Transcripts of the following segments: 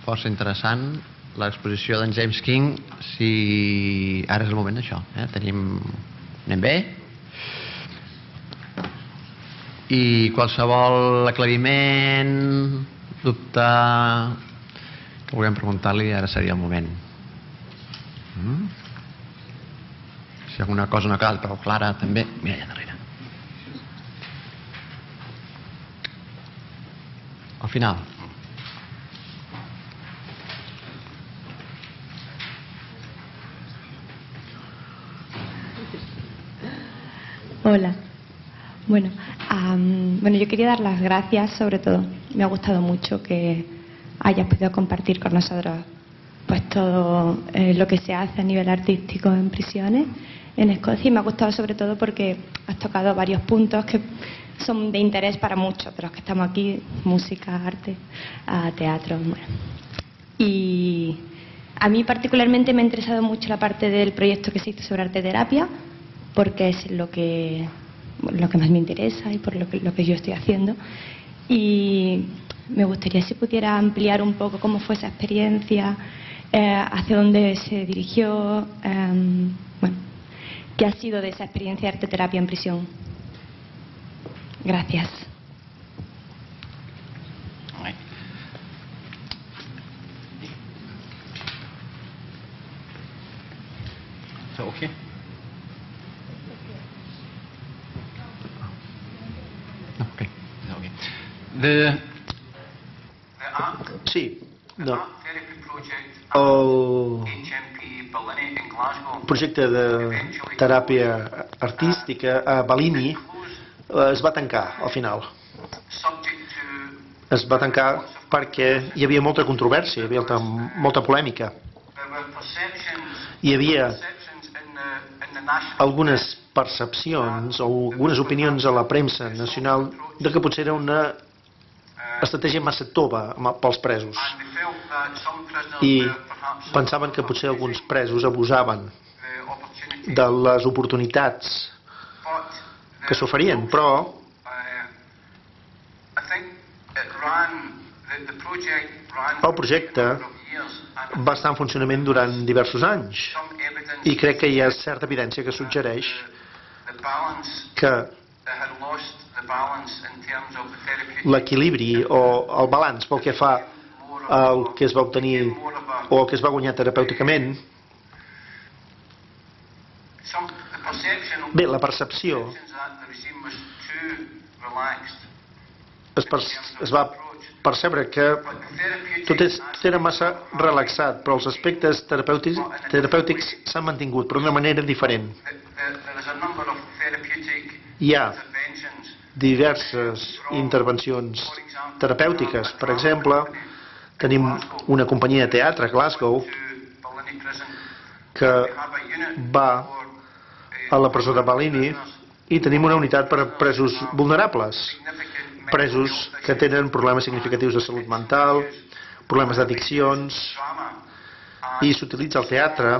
força interessant l'exposició d'en James King. Si ara és el moment d'això, anem bé, i qualsevol aclariment, dubte que vulguem preguntar-li, ara seria el moment. Si alguna cosa no ha quedat prou clara, també. Mira allà darrere. Al final. Hola. Bueno, yo quería dar las gracias, sobre todo. Me ha gustado mucho que hayas podido compartir con nosotros pues todo lo que se hace a nivel artístico en prisiones en Escocia, y me ha gustado sobre todo porque has tocado varios puntos que son de interés para muchos de los que estamos aquí: música, arte, teatro. Bueno. Y a mí particularmente me ha interesado mucho la parte del proyecto que se hizo sobre arte terapia, porque es lo que más me interesa y por lo que yo estoy haciendo. Y me gustaría si pudiera ampliar un poco cómo fue esa experiencia, hacia dónde se dirigió, qué ha sido de esa experiencia de arte terapia en prisión. Gracias. Okay. Okay. Sí, no. El projecte de teràpia artística a Ballini es va tancar al final. Es va tancar perquè hi havia molta controvèrsia, hi havia molta polèmica. Hi havia algunes percepcions o algunes opinions a la premsa nacional de que potser era una estratègia massa tova pels presos, i pensaven que potser alguns presos abusaven de les oportunitats que s'oferien, però el projecte va estar en funcionament durant diversos anys, i crec que hi ha certa evidència que suggereix que l'equilibri o el balanç pel que fa al que es va obtenir o el que es va guanyar terapèuticament, bé, la percepció es va percebre que tot era massa relaxat, però els aspectes terapèutics s'han mantingut, però d'una manera diferent. Hi ha diverses intervencions terapèutiques. Per exemple, tenim una companyia de teatre a Glasgow que va a la presó de Ballini, i tenim una unitat per a presos vulnerables, presos que tenen problemes significatius de salut mental, problemes d'addiccions, i s'utilitza el teatre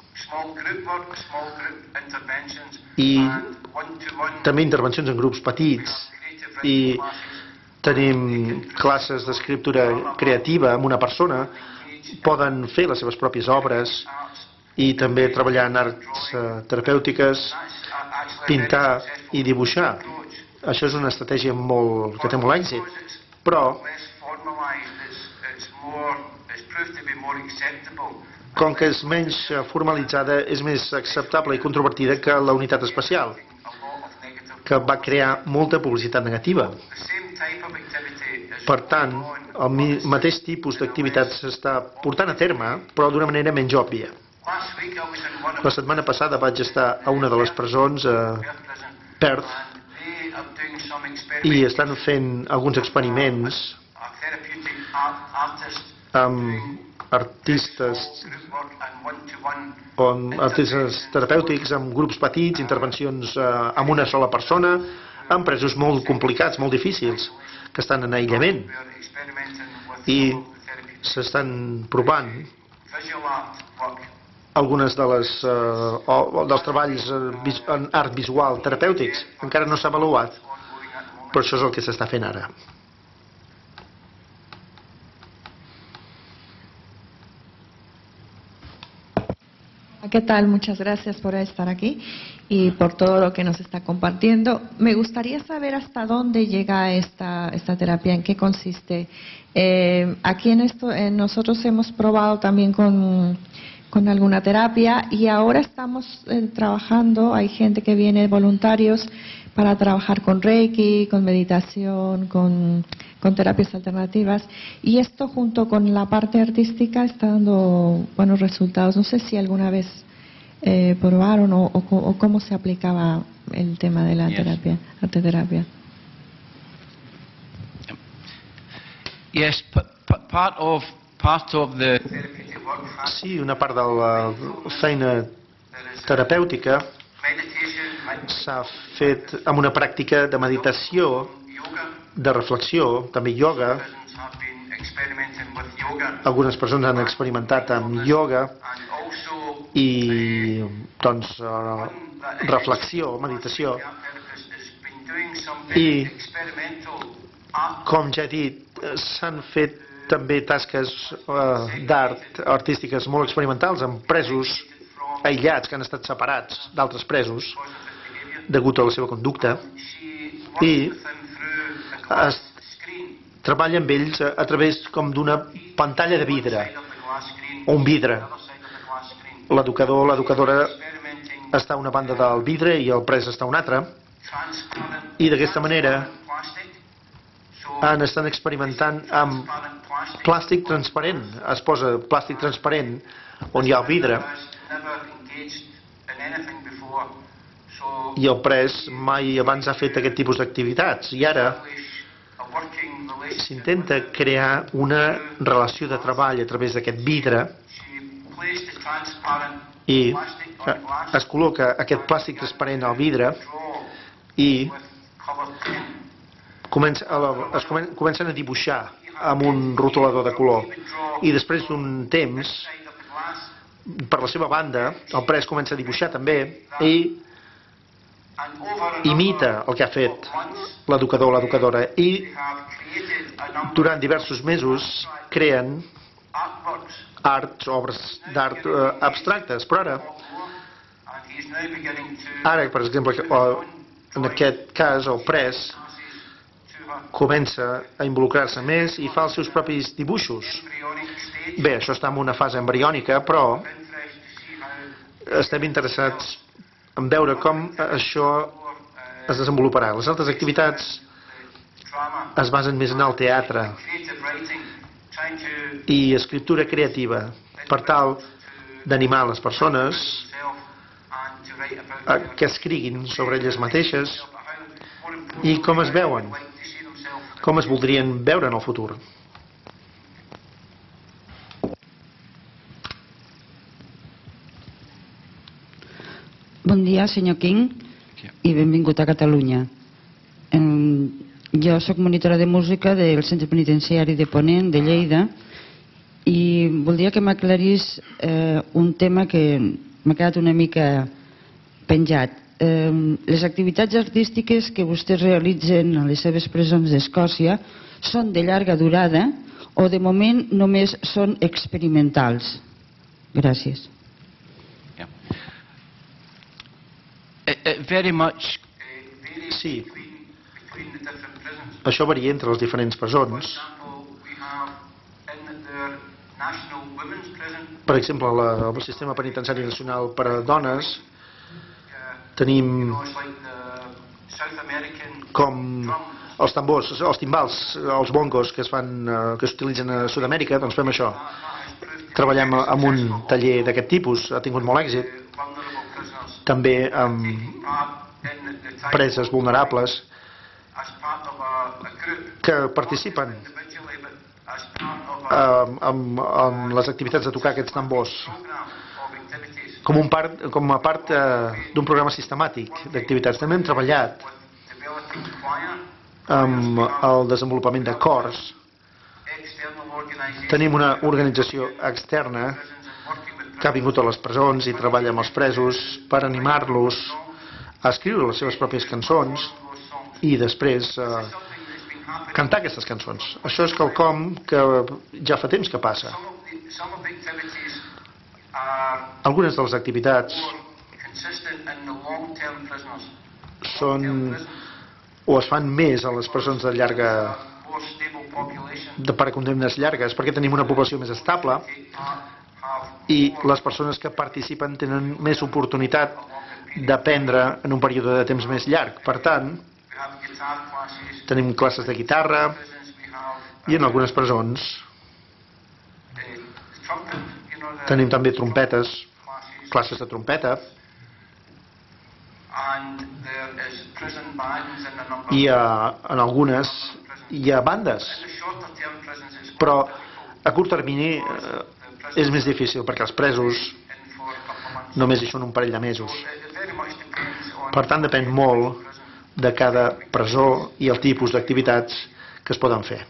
i també intervencions en grups petits, i tenim classes d'escriptura creativa amb una persona, poden fer les seves pròpies obres i també treballar en arts terapèutiques, pintar i dibuixar. Això és una estratègia que té molt èxit, però com que és menys formalitzada, és més acceptable i controvertida que la unitat especial, que va crear molta publicitat negativa. Per tant, el mateix tipus d'activitat s'està portant a terme, però d'una manera menys òbvia. La setmana passada vaig estar a una de les presons, a Perth, i estan fent alguns experiments amb artistes terapèutics, amb grups petits, intervencions amb una sola persona, amb presos molt complicats, molt difícils, que estan en aïllament, i s'estan provant algunes dels treballs en art visual terapèutics. Encara no s'ha avaluat, però això és el que s'està fent ara. ¿Qué tal? Muchas gracias por estar aquí y por todo lo que nos está compartiendo. Me gustaría saber hasta dónde llega esta terapia, en qué consiste. Aquí nosotros hemos probado también con alguna terapia y ahora estamos trabajando, hay gente que viene, voluntarios, para trabajar con Reiki, con meditación, con terapias alternativas, y esto junto con la parte artística está dando buenos resultados. No sé si alguna vez probaron o cómo se aplicaba el tema de la terapia, arteterapia. Yes, part of the Sí, una part de la feina terapèutica s'ha fet amb una pràctica de meditació, de reflexió, també ioga. Algunes persones han experimentat amb ioga i doncs reflexió, meditació. I com ja he dit, s'han fet també tasques d'art artístiques molt experimentals amb presos aïllats que han estat separats d'altres presos degut a la seva conducta, i es treballa amb ells a través com d'una pantalla de vidre o un vidre. L'educador, l'educadora està a una banda del vidre i el pres està a una altra, i d'aquesta manera estan experimentant amb plàstic transparent. Es posa plàstic transparent on hi ha el vidre i el pres mai abans ha fet aquest tipus d'activitats, i ara s'intenta crear una relació de treball a través d'aquest vidre i es col·loca aquest plàstic transparent al vidre i comencen a dibuixar amb un rotulador de color, i després d'un temps, per la seva banda, el pres comença a dibuixar també i imita el que ha fet l'educador o l'educadora, i durant diversos mesos creen obres d'art abstractes. Però ara, per exemple, en aquest cas el pres comença a involucrar-se més i fa els seus propis dibuixos. Bé, això està en una fase embriònica, però estem interessats en veure com això es desenvoluparà. Les altres activitats es basen més en el teatre i escriptura creativa per tal d'animar les persones a que escriguin sobre elles mateixes i com es veuen, com es voldrien veure en el futur. Bon dia, senyor King, i benvingut a Catalunya. Jo soc monitora de música del Centre Penitenciari de Ponent, de Lleida, i voldria que m'aclarís un tema que m'ha quedat una mica penjat. Les activitats artístiques que vostès realitzen a les seves presons d'Escòcia són de llarga durada o de moment només són experimentals? Gràcies. Sí, això varia entre les diferents presons. Per exemple, el sistema penitenciari nacional per a dones tenim com els tambors, els timbals, els bongos que s'utilitzen a Sud-amèrica, doncs fem això. Treballem amb un taller d'aquest tipus, ha tingut molt èxit. També amb preses vulnerables que participen en les activitats de tocar aquests tambors com a part d'un programa sistemàtic d'activitats. També hem treballat amb el desenvolupament de cors. Tenim una organització externa que ha vingut a les presons i treballa amb els presos per animar-los a escriure les seves pròpies cançons i després cantar aquestes cançons. Això és quelcom que ja fa temps que passa. Algunes de les activitats són o es fan més a les presons de llarga per condemnes llargues perquè tenim una població més estable i les persones que participen tenen més oportunitat d'aprendre en un període de temps més llarg. Per tant, tenim classes de guitarra i en algunes presons tenim també trompetes, classes de trompeta i en algunes hi ha bandes, però a curt termini és més difícil perquè els presos només hi són un parell de mesos. Per tant, depèn molt de cada presó i el tipus d'activitats que es poden fer.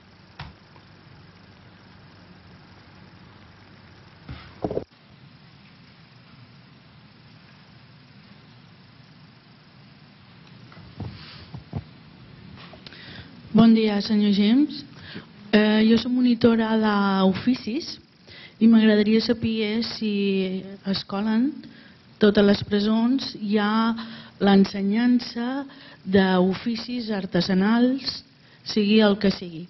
Bon dia, senyor James. Jo soc monitora d'oficis i m'agradaria saber si a escola, totes les presons, hi ha l'ensenyança d'oficis artesanals, sigui el que sigui.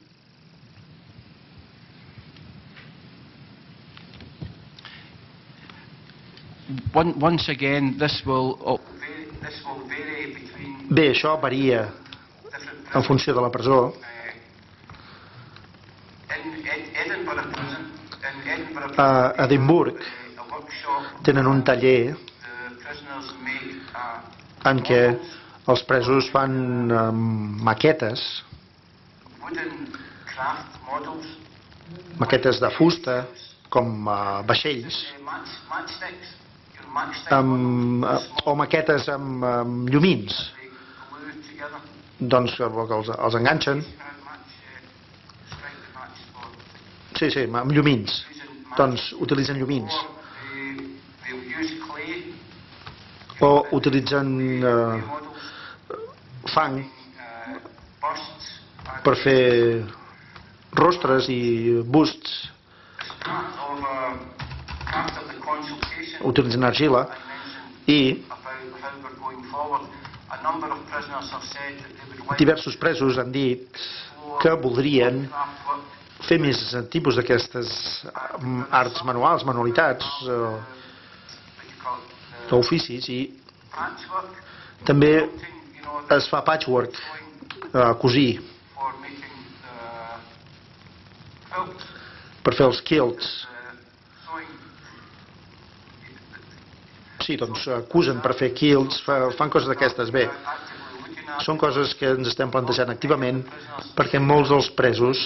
Once again, this will Bé, això varia en funció de la presó. A Edimburg tenen un taller en què els presos fan maquetes de fusta com vaixells o maquetes amb llumins, doncs els enganxen, sí, amb llumins, doncs utilitzen llumins o utilitzen fang per fer rostres i busts, utilitzen argila i diversos presos han dit que voldrien fer més tipus d'aquestes arts manuals, manualitats, oficis, i també es fa patchwork, cosir, per fer els quilts. Sí, doncs acusen per fer quilts, fan coses d'aquestes. Bé, són coses que ens estem plantejant activament perquè molts dels presos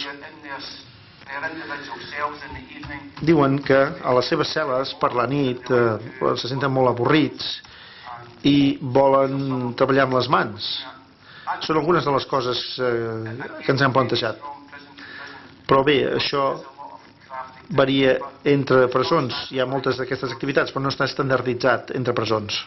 diuen que a les seves cel·les per la nit se senten molt avorrits i volen treballar amb les mans. Són algunes de les coses que ens hem plantejat. Però bé, això varia entre presons. Hi ha moltes d'aquestes activitats, però no està estandarditzat entre presons.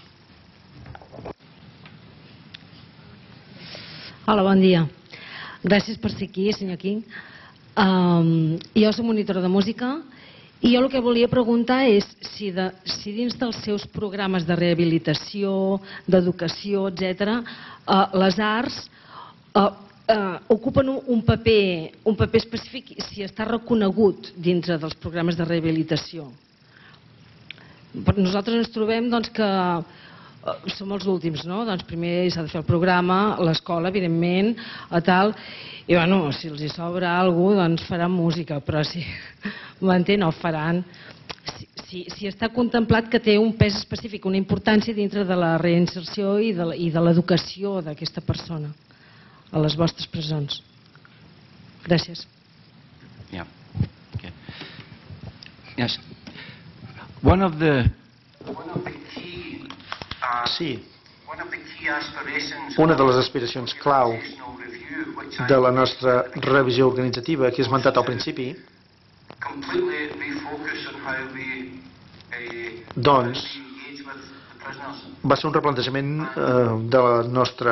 Hola, bon dia. Gràcies per ser aquí, senyor King. Jo soc monitora de música i jo el que volia preguntar és si dins dels seus programes de rehabilitació, d'educació, etc., les arts ocupen un paper específic, si està reconegut dintre dels programes de rehabilitació. Nosaltres ens trobem que som els últims, no? Doncs primer s'ha de fer el programa, l'escola, evidentment, i si els hi sobra alguna cosa, doncs faran música, però si m'entén, no faran. Si està contemplat que té un pes específic, una importància dintre de la reinserció i de l'educació d'aquesta persona a les vostres presons. Gràcies. Yeah. Okay. Yes. One of the Sí, una de les aspiracions clau de la nostra revisió organitzativa que he esmentat al principi, doncs va ser un replantejament de la nostra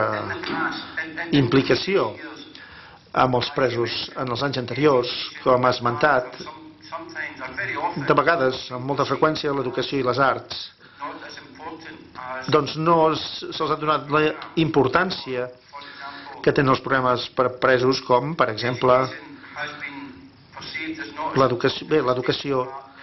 implicació amb els presos en els anys anteriors, com ha esmentat. de vegades, amb molta freqüència, l'educació i les arts doncs no se'ls ha donat la importància que tenen els programes per presos, com, per exemple, l'educació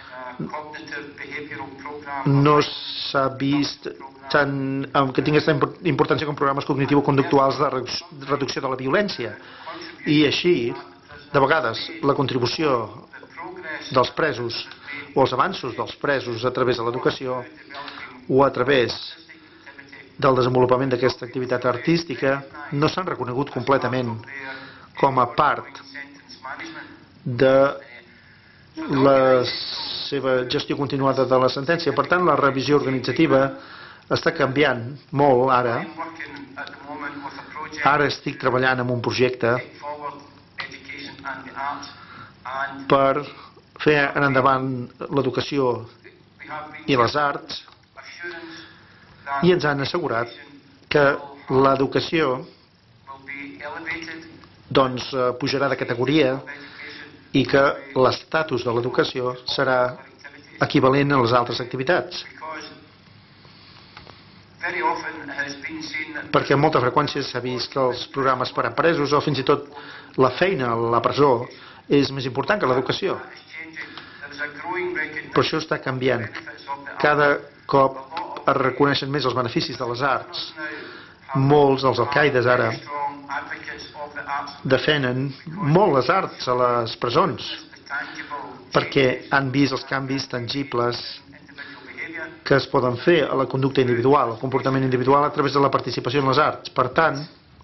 no s'ha vist que tingués tanta importància com programes cognitivo-conductuals de reducció de la violència. I així, de vegades, la contribució dels presos o els avanços dels presos a través de l'educació o a través del desenvolupament d'aquesta activitat artística no s'han reconegut completament com a part de la seva gestió continuada de la sentència. Per tant, la revisió organitzativa està canviant molt ara. Ara estic treballant en un projecte per fer en endavant l'educació i les arts i ens han assegurat que l'educació doncs pujarà de categoria i que l'estatus de l'educació serà equivalent a les altres activitats. Perquè amb molta freqüència s'ha vist que els programes per a presos o fins i tot la feina a la presó és més important que l'educació. Però això està canviant. Cada cop es reconeixen més els beneficis de les arts. Molts dels alcaides ara defenen molt les arts a les presons perquè han vist els canvis tangibles que es poden fer a la conducta individual, al comportament individual a través de la participació en les arts. Per tant,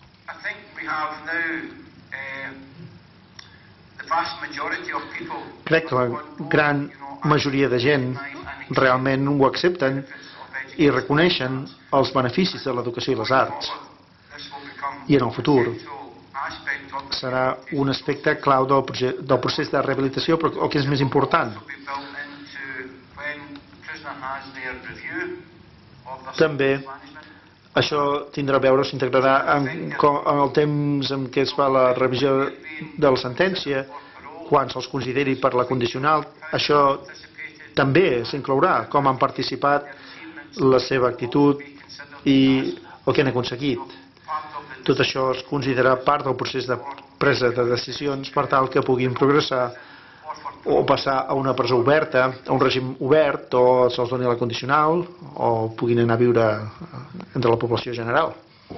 crec que la gran majoria de gent realment ho accepten i reconeixen els beneficis de l'educació i les arts. I en el futur serà un aspecte clau del procés de rehabilitació, però el que és més important també això tindrà a veure, s'integrarà en el temps en què es fa la revisió de la sentència, quan se'ls consideri per la condicional. Això també s'inclourà com han participat, la seva actitud i el que han aconseguit. Tot això es considera part del procés de presa de decisions per tal que puguin progressar o passar a una presó oberta, a un règim obert, o se'ls doni la condicional, o puguin anar a viure entre la població general.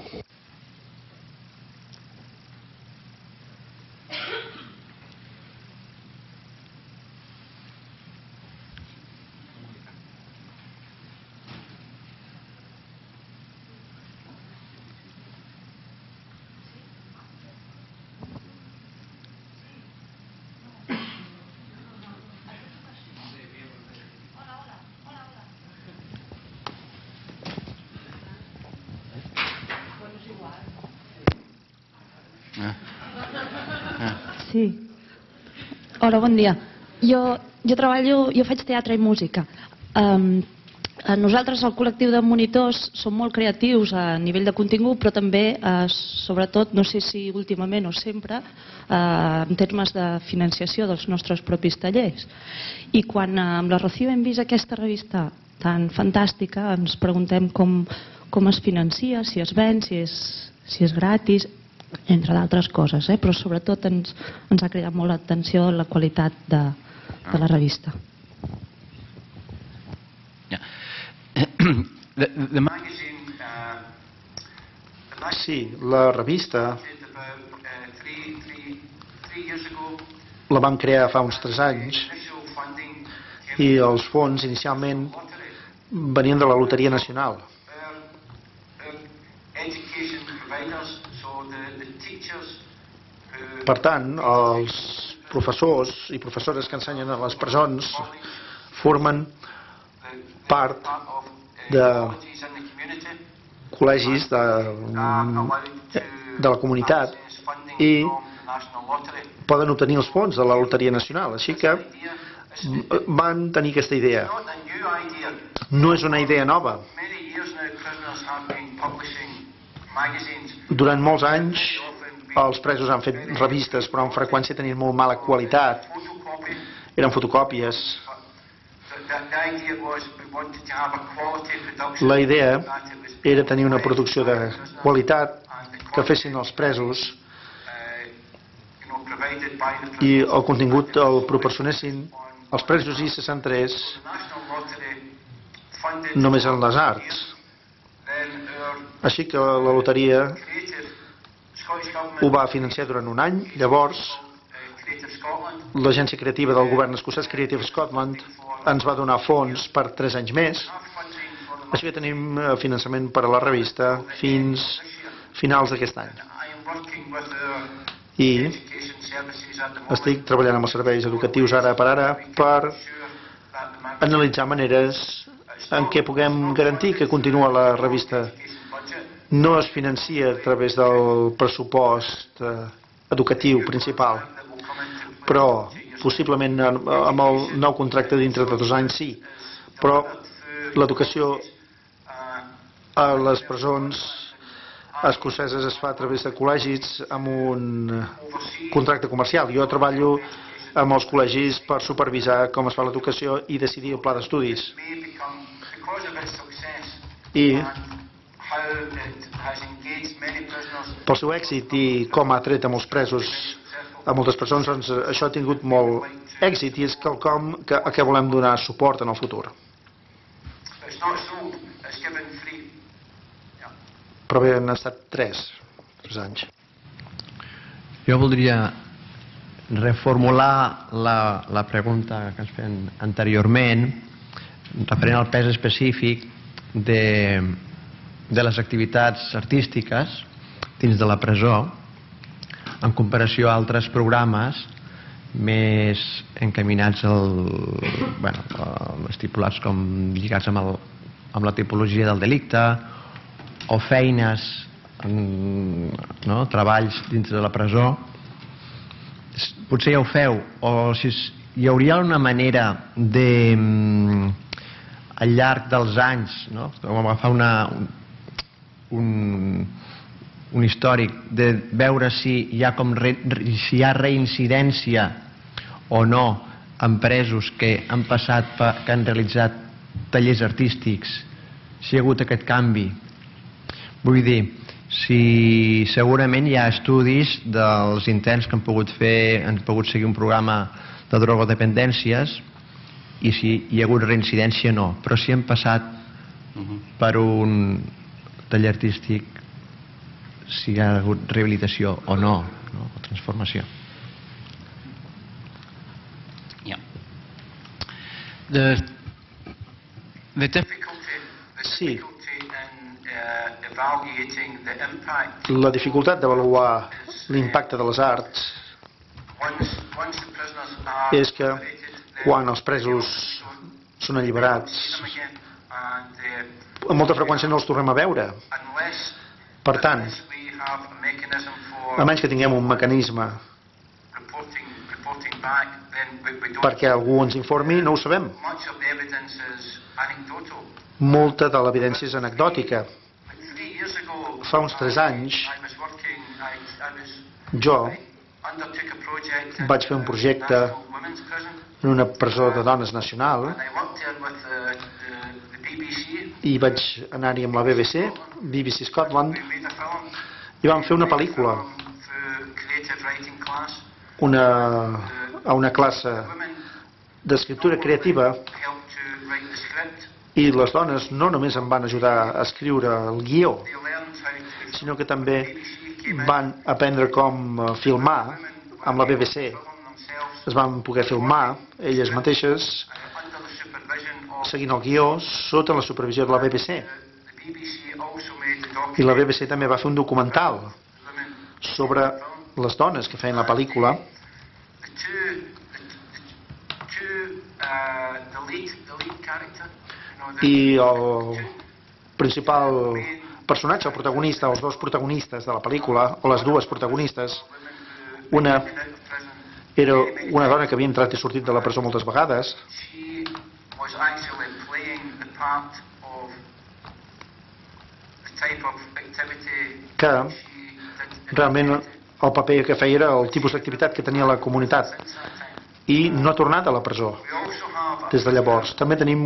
Sí. Hola, bon dia. Jo faig teatre i música. Nosaltres, el col·lectiu de monitors, som molt creatius a nivell de contingut, però també, sobretot, no sé si últimament o sempre, en termes de financiació dels nostres propis tallers. I quan amb la Rocío hem vist aquesta revista tan fantàstica, ens preguntem com es financia, si es ven, si és gratis, entre d'altres coses, però sobretot ens ha cridat molt l'atenció la qualitat de la revista. Sí, la revista la vam crear fa uns 3 anys i els fons inicialment venien de la Loteria Nacional. Per tant, els professors i professores que ensenyen a les presons formen part de col·legis de la comunitat i poden obtenir els fons de la Loteria Nacional. Així que van tenir aquesta idea. No és una idea nova. Durant molts anys els presos han fet revistes, però amb freqüència tenien molt mala qualitat eren fotocòpies. La idea era tenir una producció de qualitat que fessin els presos i el contingut el proporcionessin els presos i se centrés només en les arts. Així que la loteria ho va financiar durant un any. Llavors, l'agència creativa del govern escocès, Creative Scotland, ens va donar fons per 3 anys més. Així que tenim finançament per a la revista fins finals d'aquest any. I estic treballant amb els serveis educatius ara per analitzar maneres en què puguem garantir que continua la revista. No es financia a través del pressupost educatiu principal, però possiblement amb el nou contracte dintre de 2 anys sí. Però l'educació a les presons escoceses es fa a través de col·legis amb un contracte comercial. Jo treballo amb els col·legis per supervisar com es fa l'educació i decidir el pla d'estudis. I pel seu èxit i com ha tret a molts presos, a moltes persones, doncs això ha tingut molt èxit i és quelcom a què volem donar suport en el futur. Però bé, han estat 3 anys. Jo voldria reformular la pregunta que ens feien anteriorment referent al pes específic de les activitats artístiques dins de la presó en comparació a altres programes més encaminats estipulats com lligats amb la tipologia del delicte o feines, treballs dins de la presó. Potser ja ho feu, o si hi hauria una manera de, al llarg dels anys, agafar un històric de veure si hi ha reincidència o no en presos que han passat, que han realitzat tallers artístics, si hi ha hagut aquest canvi. Vull dir, si segurament hi ha estudis dels interns que han pogut seguir un programa de drogodependències i si hi ha hagut reincidència no, però si han passat per un taller artístic, si hi ha hagut rehabilitació o no, o transformació. Sí. La dificultat d'avaluar l'impacte de les arts és que quan els presos són alliberats amb molta freqüència no els tornem a veure. Per tant, a menys que tinguem un mecanisme perquè algú ens informi, no ho sabem. Molta de l'evidència és anecdòtica. Fa uns 3 anys jo vaig fer un projecte en una presó de dones nacional i vaig anar-hi amb la BBC Scotland, i vam fer una pel·lícula a una classe d'escriptura creativa, i les dones no només em van ajudar a escriure el guió, sinó que també van aprendre com filmar amb la BBC. Es van poder filmar elles mateixes seguint el guió sota la supervisió de la BBC. I la BBC també va fer un documental sobre les dones que feien la pel·lícula. I el principal personatge, el protagonista, els 2 protagonistes de la pel·lícula, o les 2 protagonistes, una era una dona que havia entrat i sortit de la presó moltes vegades, que realment el paper que feia era el tipus d'activitat que tenia la comunitat. i no ha tornat a la presó des de llavors. També tenim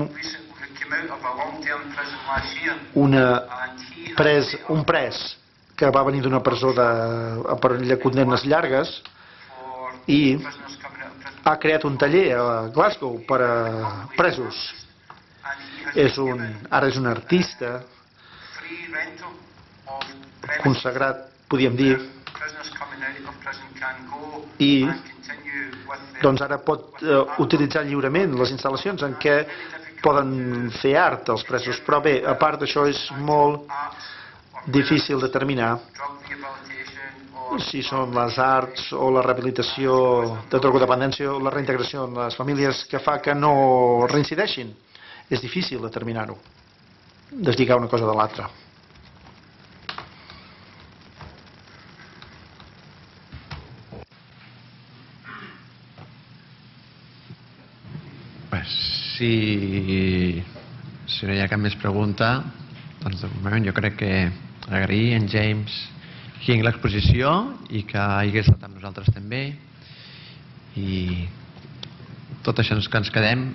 un pres que va venir d'una presó per condemnes llargues i ha creat un taller a Glasgow per a presos. Ara és un artista consagrat, podríem dir, i doncs ara pot utilitzar lliurement les instal·lacions en què poden fer art els presos. Però bé, a part d'això és molt difícil determinar si són les arts o la rehabilitació de drogodependència o la reintegració en les famílies que fa que no reincideixin. És difícil determinar-ho, deslligar una cosa de l'altra. Si no hi ha cap més pregunta, doncs de moment jo crec que agrair en James King l'exposició i que hi hagués estat amb nosaltres també, i tot això que ens quedem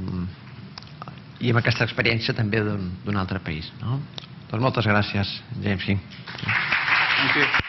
i amb aquesta experiència també d'un altre país, no? Doncs moltes gràcies, James King.